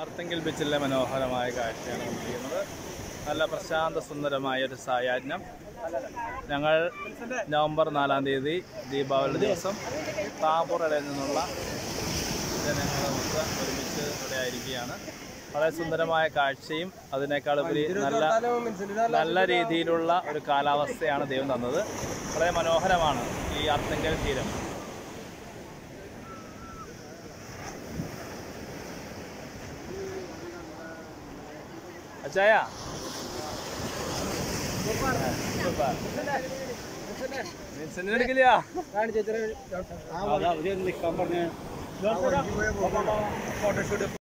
അർത്തങ്കിൽ ബീച്ചിലെ മനോഹരമായ കാഴ്ചയാണ് ചെയ്യുന്നത്. നല്ല പ്രശാന്ത സുന്ദരമായ ഒരു സായാഹ്നം. ഞങ്ങൾ നവംബർ 4-ാം തീയതി ദീപാവലി ദിവസം താമ്പൂറയിൽ നിന്നുള്ള ജനങ്ങളൊക്കെ ഒരുമിച്ച് ഇവിടെ ആയിരിക്കുകയാണ്. വളരെ സുന്ദരമായ കാഴ്ചയും അതിനേക്കാളുപരി നല്ല രീതിയിലുള്ള ഒരു കാലാവസ്ഥയാണ് ദൈവം തന്നത്. വളരെ മനോഹരമാണ് ഈ അർത്തങ്കൽ തീരം. അച്ചായ എടുക്കില്ല ഫോട്ടോഷൂട്ട്